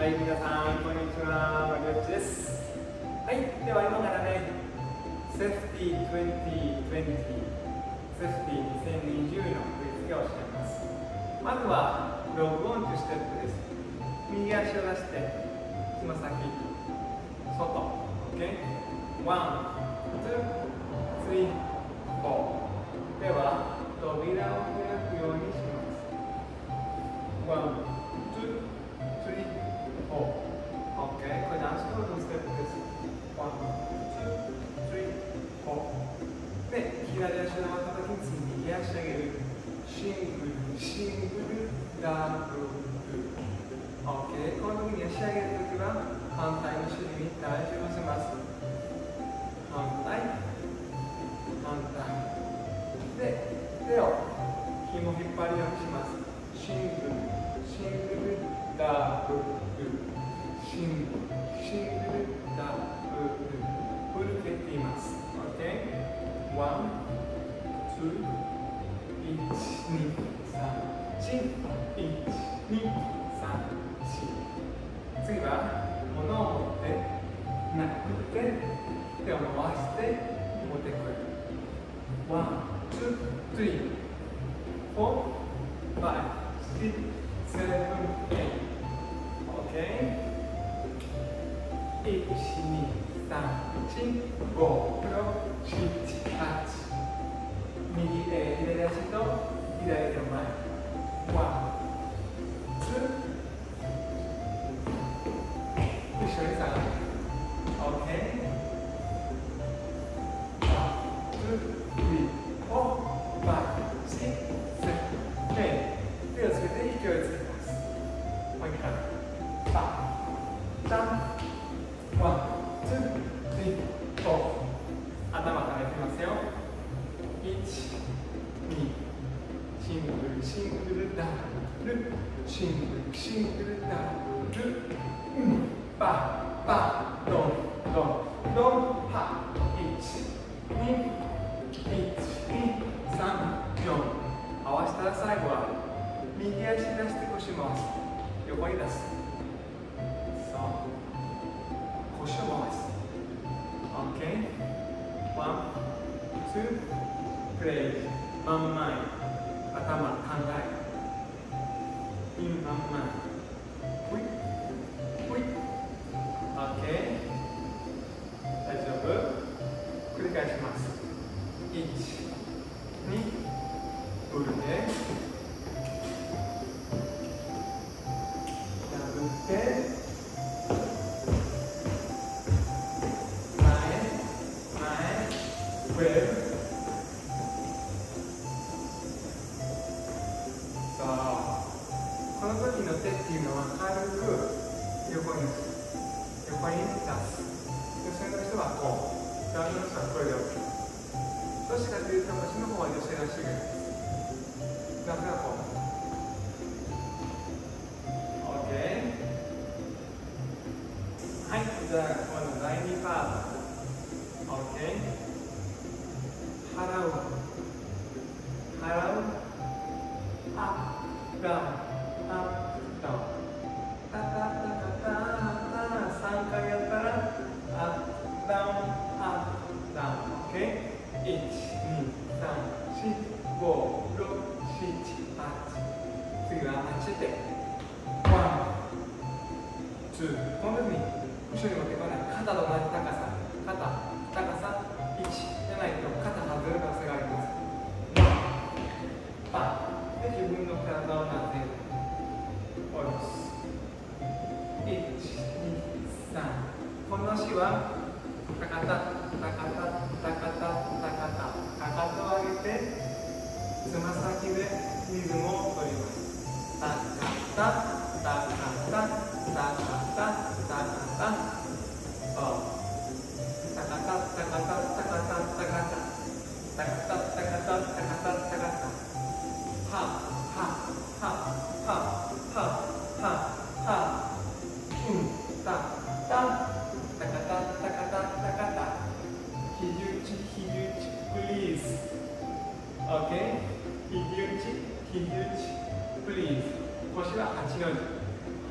はい、皆さん、こんにちは。マリオッチです。はい、では今からね、セーフティー2020、セーフティー2020の振り付けをしています。まずは、ログオンというステップです。右足を出して、つま先、外、OK？ 1、2、3、4。では、扉を開くようにします。1、2、3、4。OK。これダンスフローのステップです。1、2、3、4。で、左足のまた時に右足上げる。シングル、シングル、ダブル。OK。この時に足上げるときは、反対の尻に体重を乗せます。反対、反対。で、手を紐を引っ張るようにします。シングル、シングル、ダブル。シングル、シングル、ダブル。フル蹴っています。OK？ 1、2、1、2、3、4。1、2、3、4。次は、物を持って、なくて、手を回して持ってくる。1、2、3、4、5、6、7、8。OK？ 1、2、3、4、5、6、7、8。左足と左手の前。1、2。後ろに下がる。OK？手をつけて勢いをつけます。もう一回。1、2、3、4。頭からいきますよ。1、2、シングル、シングル、ダブル、シングル、シングル、ダブル、パ、パ、ドン、ドン、ドン、パ。1、2、1、2、3、4。合わせたら最後は右足出して腰回す。横に出す。そう。腰を回す。OK？ 1、2、プレイ。真ん前。頭、考え。イン、真ん前。ほい。ほい。OK？ 大丈夫？繰り返します。1、2、ブルで、ダブって、前、ウェブ。そう。この時の手っていうのは軽く横に出す。横に出す。女性の人はこう。男性の人はこれで OK。どっちかというと、腰の方は女性の足がいます。男性はこう。OK？ はい、じゃあ、今度第2パート。OK？ 払う。払う。アップ、ダウン。アップ、ダウン。タタタタタタ。3回やったら、アップ、ダウン、アップ、ダウン。OK？ 1、2、3、4、5、6、7、8。次はあっちで。1、2。この時に後ろに持ってこない。肩と同じ高さ。肩、高さ1。じゃないと肩外れる可能性があります。1、で、自分の体をなでる。下ろす。1、2、3。この足は高た、高た、高た、高た。かかとを上げて、つま先でリズムを取ります。タカタ、タカタ、タカタ、タカタ。そう。タカタ、タカタ、タカタ、タカタ。タカタ、タカタ、タカタ、タカタ。は、は、は、は、は、は、は。タ、タ、タカタ、タカタ、タカタ。肘打ち、please。OK？ 肘打ち、please。腰は8の字。8、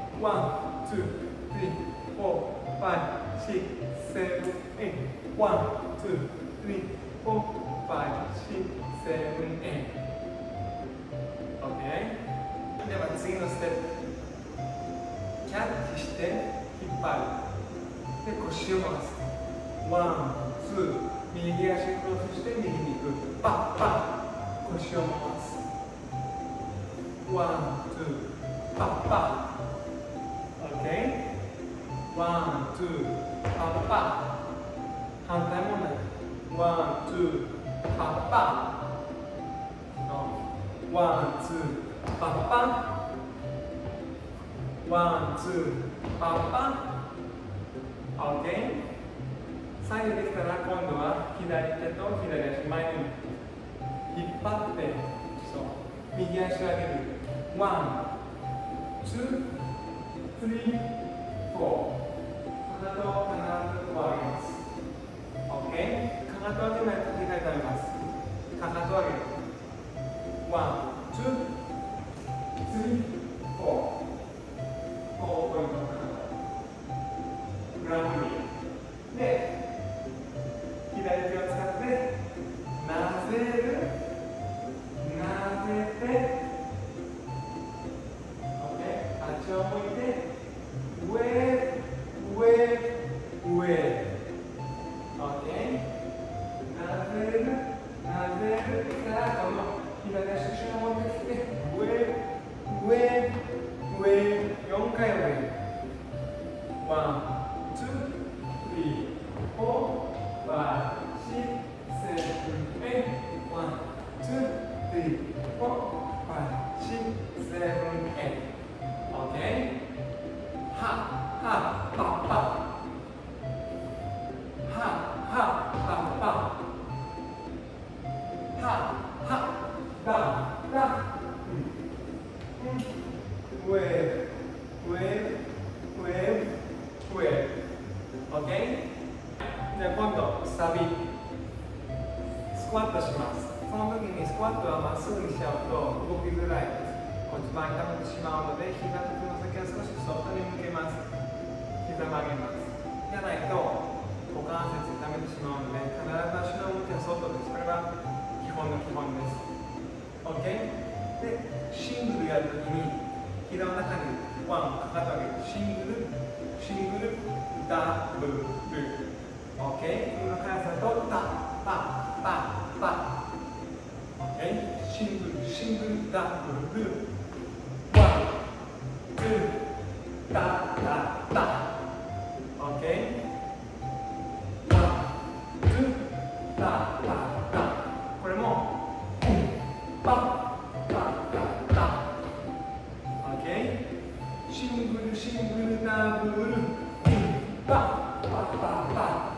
1, 2, 3, 4, 5, 6, 7, 8. 1, 2, 3, 4, 5, 6, 7, 8. OK? では次のステップ。キャッチして引っ張る。で、腰を回す。ワン、ツー、右足クロスして右に行く。パッパッ、腰を回す。ワン、ツー、パッパッ。OK？ ワン、ツー、パッパッ。反対もない。ワン、ツー、パッパッ。ワン、ツー、パッパッ。ワン、ツー、パッパッ。OK？ 左右できたら今度は左手と左足前に引っ張って、そう、右足を上げる。ワン、ツー、スリー、フォー。かかとを必ず上げます。OK？ かかとを上げないと左になります。かかとを上げる。ワン、ツー、スリー、フォー。こうポイントをかかと。グランドリー。で、左手を使ってなぜる、なぜて、OK？ あっちを向いて上、上、上、OK？ なぜる、なぜるからこの左足後ろを持ってきて上、上、上、4回上。ワン、ツー、スリー、フォー。5, 6, 7, 8. 1, 2, 3, 4, 5, 6, 7, 8. OK? は、は、パッパ。は、は、パッパ。は、は、ダ、ダ。上、上、上、上。OK? じゃあ今度サビスクワットします。その時にスクワットはまっすぐにしちゃうと動きづらいです。骨盤痛めてしまうので膝とつま先は少し外に向けます。膝曲げます。じゃないと股関節痛めてしまうので必ず足の向きは外です。これは基本の基本です。 OK？ でシングルやるときに膝の中にワンかかと上げる。シングルシングルダブル。OK？ この速さとタパパパ。OK？ シングルシングルダブル。ワン、ツー、タタタ。OK？ ワン、ツー、タタタ。これもパパタタ。OK？ シングルシングルダブル。パパパパ。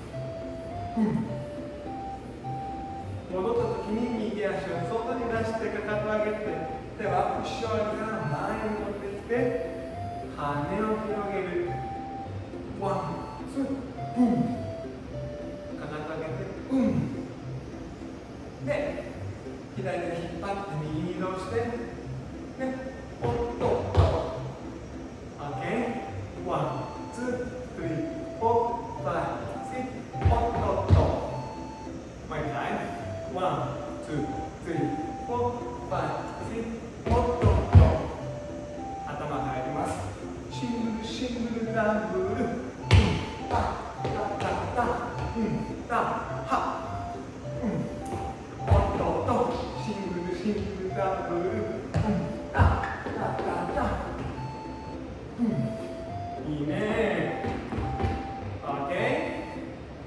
戻った時に右足を外に出してかかと上げて、手は後ろから前に持ってきて羽を広げる。ワン、ツー、ブン。かかと上げてブン。で左手引っ張って右に移動してでおっと OK？ ワン、ツー、スリー、フォー、ファイブ、シックス。おっとっと。もう一回。ワン、ツー、スリー、フォー、ファイブ、シックス。おっとっと。頭入ります。シングル、シングル、ダブル。タ、タ、タ、タ、タ、ハ。おっとっと。シングル、シングル、ダブル。タ、タ、タ、タ。いいね。OK？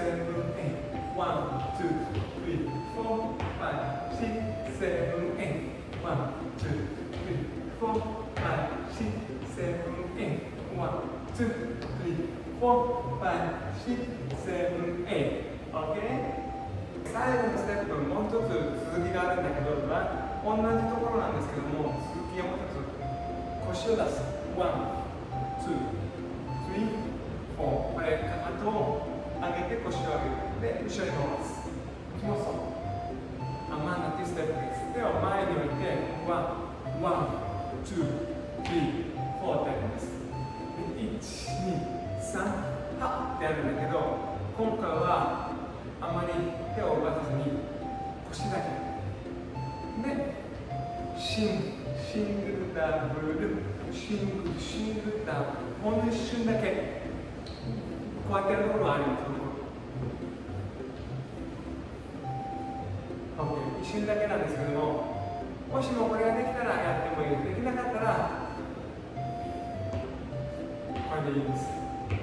seven, eight. 1, 2, 3, 4, 5, 6, 7, 8. 1, 2, 3, 4, 5, 6, 7, 8. 1, 2, 3, 4, 5, 6, 7, 8. OK? 最後のステップもう一つ続きがあるんだけど、同じところなんですけども、続きをもう一つ腰を出す。1、2、3、4。これかかとを上げて腰を上げる。で、後ろに伸ばす。もそう。真ん中っていうステップです。では前に置いて、1、2、3、4ってやります。1、2、3、はってやるんだけど、今回はあまり手を動かさずに腰だけ。で、シングルダブル、シングルダブル。ほんの一瞬だけ。こうやってやるところがあります。OK。一瞬だけなんですけども、もしもこれができたらやってもいいです。できなかったら、これでいいです。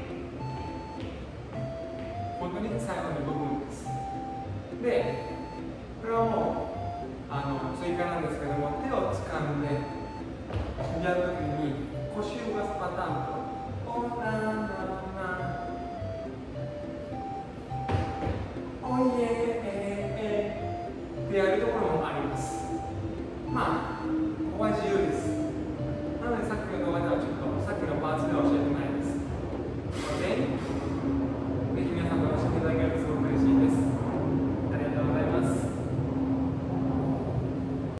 本当に最後の部分です。で、これはもう追加なんですけども、手を掴んでやるときに腰を動かすパターンと、おななな、おいえってやるところ